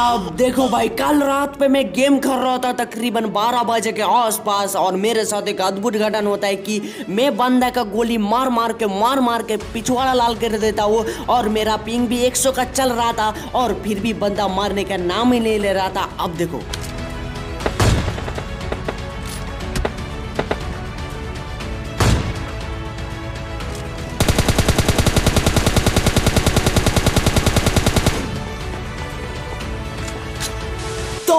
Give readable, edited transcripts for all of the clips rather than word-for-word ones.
अब देखो भाई, कल रात पे मैं गेम कर रहा था तकरीबन 12 बजे के आसपास, और मेरे साथ एक अद्भुत घटना होता है कि मैं बंदा का गोली मार मार के पिछवाड़ा लाल कर देता हूँ, और मेरा पिंग भी 100 का चल रहा था, और फिर भी बंदा मारने का नाम ही नहीं ले रहा था। अब देखो तो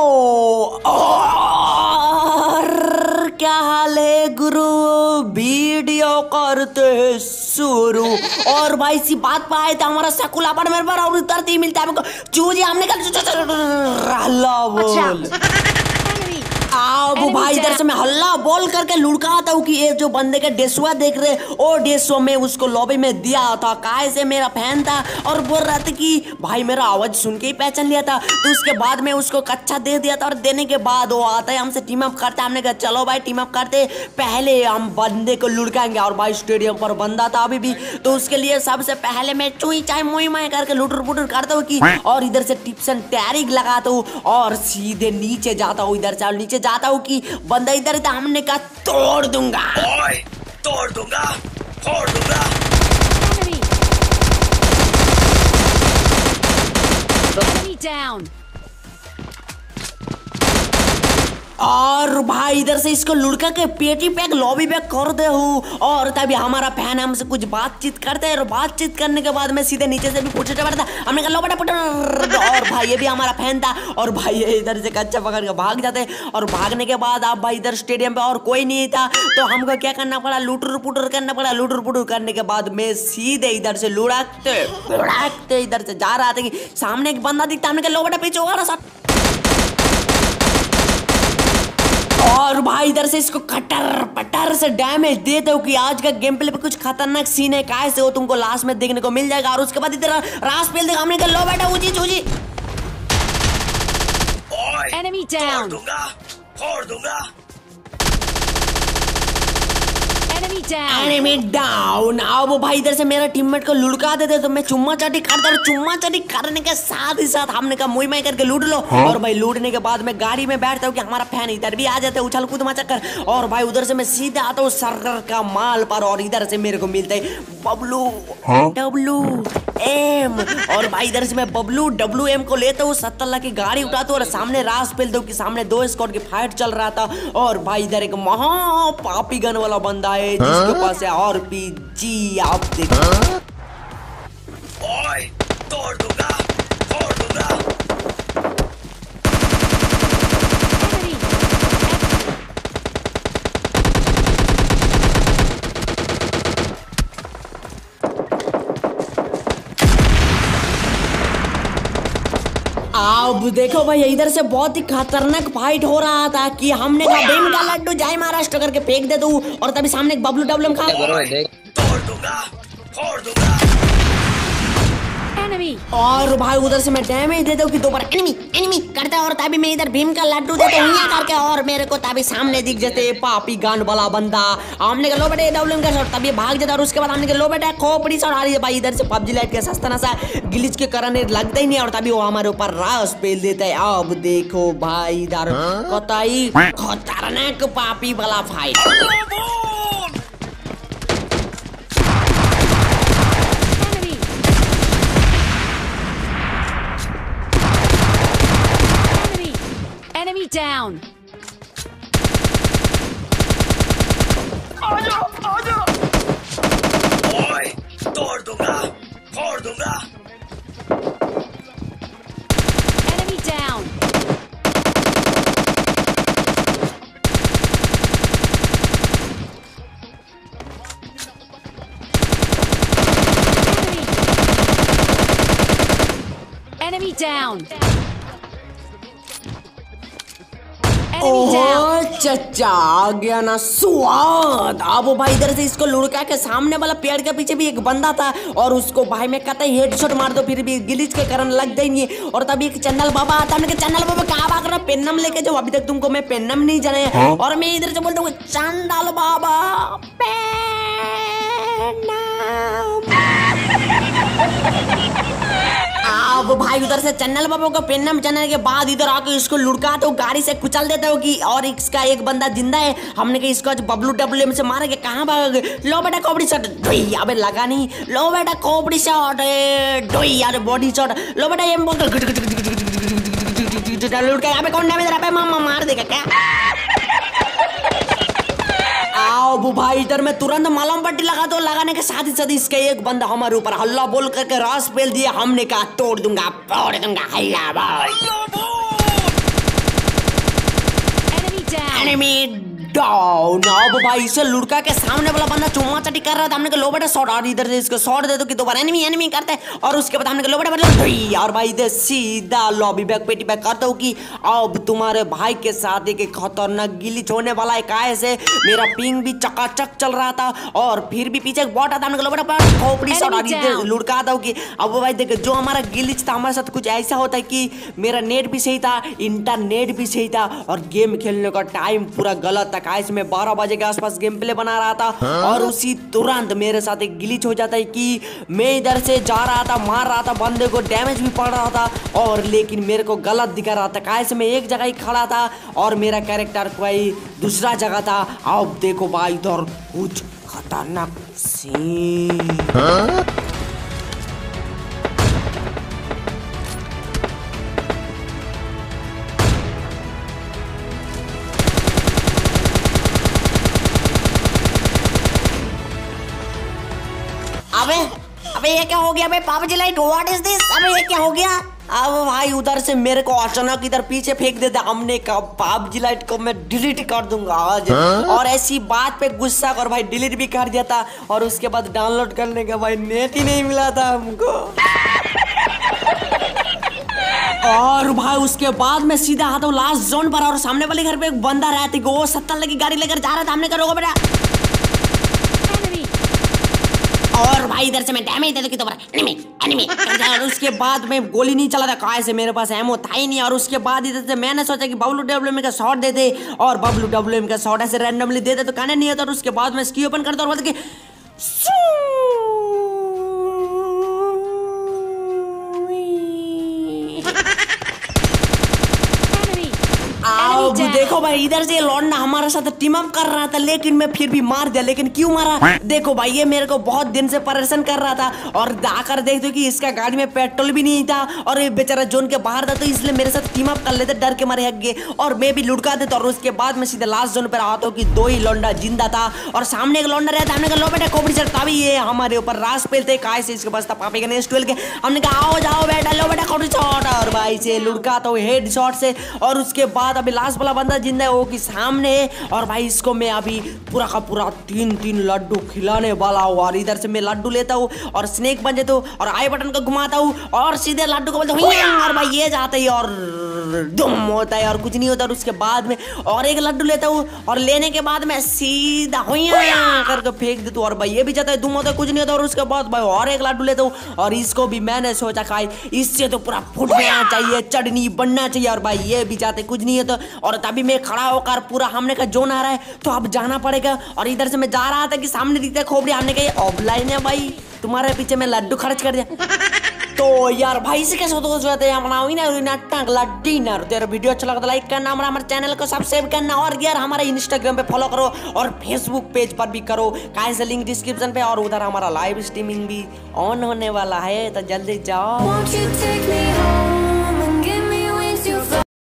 और क्या हाल है गुरु, वीडियो करते हैं शुरू। और भाई सी बात पे आए थे, हमारा सकुला पर मेरे पर और उतरते ही मिलता है हमको चूजी, हमने हल्ला बोल। अब भाई इधर से मैं हल्ला बोल करके लुढ़काता हूँ कि ये जो बंदे का डेसुआ देख रहे, ओ डेसुआ में उसको लॉबी में दिया था, काय से मेरा फैन था और बोल रहा था कि भाई मेरा आवाज सुन के ही पहचान लिया था। तो उसके बाद में उसको कच्चा दे दिया था, और देने के बाद वो आता है हमसे टीम अप करता है। हमने कहा चलो भाई टीम अप करते, पहले हम बंदे को लुढ़काएंगे। और भाई स्टेडियम पर बंदा था अभी भी, तो उसके लिए सबसे पहले मैं चुई चाय मुई माय करके लुटर पुटर करता हूँ कि, और इधर से टिप्स एंड टैरिक लगाता हूँ और सीधे नीचे जाता हूँ। इधर से नीचे जाता हूँ कि बंदा इधर था, हमने कहा तोड़ दूंगा, तोड़ दूंगा, फोड़ दूंगा। Enemy down. और भाई इधर से इसको लुढ़का के पेटी पैक लॉबी पैक कर दे हूँ, और तभी हमारा फैन हमसे कुछ बातचीत करते हैं, और बातचीत करने के बाद मैं सीधे नीचे से भी पूछे था, हमने कहा लो बेटा पुटर, और भाई ये भी हमारा फैन था। और भाई ये इधर से कच्चा पकड़ के भाग जाते, और भागने के बाद आप भाई इधर स्टेडियम पे और कोई नहीं था, तो हमको क्या करना पड़ा, लुटर पुटर करना पड़ा। लुटर पुटर करने के बाद मैं सीधे इधर से लुढ़कते इधर से जा रहा था कि सामने एक बंदा दिखता, हमने कहा लो बेटा पीछे होगा ना। और भाई इधर से इसको कटर पटर से डैमेज देते हो कि आज का गेम प्ले पे कुछ खतरनाक सीन है, कैसे हो तुमको लास्ट में देखने को मिल जाएगा। और उसके बाद इधर रास पेल देगा, हमने कहा लो बेटा उजी चूजी, Enemy down. फोड़ दूंगा। Enemy down. Enemy down. अब भाई इधर से मेरा टीममेट को लुढ़का देते, तो मैं चुम्मा चाटी करता, और चुम्मा चाटी करने के साथ ही साथ हमने कहा मुई माई करके लूट लो। और भाई लूटने के बाद मैं गाड़ी में बैठता हूँ कि हमारा फैन इधर भी आ जाता है उछल कूद मचा कर, और भाई उधर से मैं सीधे आता हूँ सर्वर का माल पर, और इधर से मेरे को मिलता है बबलू WM। और भाई इधर से मैं बबलू WM को लेता हूँ, 70 लाख की गाड़ी उठाता हूँ, और सामने रास पेल दो कि सामने 2 स्क्वाड की फाइट चल रहा था। और भाई इधर एक महा पापी गन वाला बंदा है जिसके पास है RPG। आप देखो, ओए तोड़ दूंगा, फोड़ दूंगा। अब देखो भाई इधर से बहुत ही खतरनाक फाइट हो रहा था कि हमने कहा बेम का लड्डू जय महाराष्ट्र करके फेंक दे दूं, और तभी सामने एक बबलू WM खा, तोड़ दूंगा, फोड़ दूंगा। Enemy. और भाई उधर से मैं डैमेज देता हूँ कि दोबारा एनिमी करता है, और तभी मैं इधर भीम का लड्डू देता हूँ करके, और मेरे को तभी सामने दिख जाते पापी गांड वाला बंदा। हमने कहा लो बेटे WM का शॉट, तभी भाग जाता, और उसके बाद हमने कहा लो बेटा खोपड़ी शॉट आ रही है। भाई इधर से PUBG लाइट के सस्ता नशा ग्लिच के कारण लगता ही नहीं, और तभी वो हमारे ऊपर रास पेल देता है। अब देखो भाई इधर कतई खतरनाक पापी वाला फाइट। Enemy down. आजा। ओए तोड़ दूंगा, फोड़ दूंगा। Enemy down. Enemy down. ओह चचा आ गया ना स्वाद। अब भाई इधर से इसको लुढ़का के सामने वाला पेड़ के पीछे भी एक बंदा था, और उसको भाई मैं कहता है हेडशॉट मार दो, फिर भी ग्लिच के कारण लगता ही नहीं। और तभी एक चन्नल बाबा आता है, चन्नल बाबा कहाँ भाग रहा, पेन्नम लेके जाओ, अभी तक तुमको मैं पेन्नम नहीं जाने। और मैं इधर से बोलता हूँ चंडल बाबा पेन्नम। अब भाई उधर से चैनल बाबू को पेन्नम चैनल के बाद इधर आके इसको लुढ़का तो गाड़ी से कुचल देता हो कि और इसका एक बंदा जिंदा है। हमने कहा इसको बबलू डब्ल्यू से मारेंगे। कहाँ भाग गए? लो बेटा खोपड़ी शॉट, ढोई अबे लगा नहीं। लो बेटा खोपड़ी शॉट, ढोई यार बॉडी शॉट। लो बेटा ये लुढ़का अबे कौन डैमेज रहा है? मामा मार देगा क्या? आओ भाई इधर में तुरंत मलहम पट्टी लगा दो। लगाने के साथ ही साथ इसके एक बंदा हमारे ऊपर हल्ला बोल करके रास पेल दिया। हमने कहा तोड़ दूंगा फोड़ दूंगा हल्ला बोल। Enemy down. अब भाई इसे लुढ़का के सामने वाला बंदा चुम्मा चटी कर रहा था। हमने कहा लो बेटा शॉट, और इधर से इसको शॉट दे दो कि दोबारा एनिमी एनिमी करते हैं। और उसके बाद हमने कहा लो बेटा और भाई इधर सीधा लॉबी बैक पेटी बैक करता हूँ कि अब तुम्हारे भाई के साथ एक खतरनाक गिली छोड़ने वाला है। काय से मेरा पिंग भी चकाचक चल रहा था और फिर भी पीछे बॉट आता। हमने कहा लो बेटा खोपड़ी शॉट, और इधर लुढ़का था कि अब भाई देख जो हमारा गिलिच था हमारे साथ कुछ ऐसा होता है कि मेरा नेट भी सही था, इंटरनेट भी सही था और गेम खेलने का टाइम पूरा गलत था। काश मैं 12 बजे के आसपास गेम प्ले बना रहा था और उसी तुरंत मेरे साथ एक ग्लिच हो जाता है कि मैं इधर से जा रहा था, मार रहा था बंदे को, डैमेज भी पड़ रहा था और लेकिन मेरे को गलत दिखा रहा था। काश मैं एक जगह ही खड़ा था और मेरा कैरेक्टर कोई दूसरा जगह था। अब देखो भाई इधर कुछ खतरनाक सीन। अबे ये क्या हो गया? अबे PUBG Lite what is this? अबे ये क्या हो गया? अब भाई उधर से मेरे को अचानक इधर पीछे फेंक देता। हमने कहा पबजी लाइट को मैं डिलीट कर दूंगा आज। और ऐसी बात पे गुस्सा कर भाई डिलीट भी कर दिया था और उसके बाद डाउनलोड करने का भाई नेट ही नहीं मिला था हमको। और भाई उसके बाद मैं सीधा आता हूँ लास्ट जोन पर और सामने वाले घर पे एक बंदा रहता है। वो 70 की गाड़ी लेकर जा रहा था। हमने कहा बेटा और भाई इधर से मैं डैमेज दे दूं कि दोबारा एनिमी एनिमी। और उसके बाद मैं गोली नहीं चला था, कहाँ से मेरे पास एमो था ही नहीं। और उसके बाद इधर से मैंने सोचा कि बबलू डब्ल्यूएम का शॉट दे दे और बबलू डब्ल्यूएम का शॉट ऐसे रैंडमली दे दे तो कहने नहीं होता। और उसके बाद मैं स्की ओपन करता और बोलता कि अब देखो भाई इधर से लौंडा हमारे साथ टीम अप कर रहा था लेकिन मैं फिर भी मार दिया। लेकिन क्यों मारा? देखो भाई ये मेरे को बहुत दिन से परेशान कर रहा था और आकर देख दो कि इसका गाड़ी में पेट्रोल भी नहीं था और ये बेचारा जोन के बाहर था तो इसलिए मेरे साथ टीम अप कर लेते, डर के मारे हक गए और मैं भी लुढ़का देता। और उसके बाद मैं सीधे लास्ट जोन पर आता हूँ कि 2 ही लौंडा जिंदा था और सामने एक लौंडा रहता। हमने कहा लो बेटा खोपड़ी शॉट, तभी ये हमारे ऊपर रास पेलते काय से इसके पास था पापे का नेक्स्ट 12 के। हमने कहा आओ जाओ बेटा लो बेटा खोपड़ी शॉट और भाई से लुढ़का तो हेड शॉट से। और उसके बाद अभी लास्ट वाला बंदा जिंदा है वो की सामने और भाई इसको मैं अभी पूरा का पूरा 3 लड्डू खिलाने वाला हूँ। और इधर से मैं लड्डू लेता हूँ और स्नेक बन जाता हूँ और आई बटन को घुमाता हूँ और सीधे लड्डू को बोलता हूँ और भाई ये जाता है और दुम होता है और कुछ नहीं होता। और उसके बाद में और एक लड्डू लेता हूँ और लेने के बाद मैं सीधा करके फेंक देता हूँ और भाई ये भी जाता है, दुम होता है, कुछ नहीं होता। और उसके बाद भाई और एक लड्डू लेता हूँ और इसको भी मैंने सोचा खाई इससे तो पूरा फुटना चाहिए, चटनी बनना चाहिए। और भाई ये भी जाते कुछ नहीं होता। और तभी मैं खड़ा होकर पूरा हमने का जोन आ रहा है तो अब जाना पड़ेगा। और इधर से मैं जा रहा था कि सामने दिखता है खोपड़ी। हमने कहा ऑफलाइन है भाई, तुम्हारे पीछे मैं लड्डू खर्च कर दिया। तो यार भाई से कैसे होता है डिनर। तेरा वीडियो अच्छा लगता लाइक करना, हमारे चैनल को सब्सक्राइब करना और यार हमारे इंस्टाग्राम पे फॉलो करो और फेसबुक पेज पर भी करो, कहाँ से लिंक डिस्क्रिप्शन पे। और उधर हमारा लाइव स्ट्रीमिंग भी ऑन होने वाला है तो जल्दी जाओ।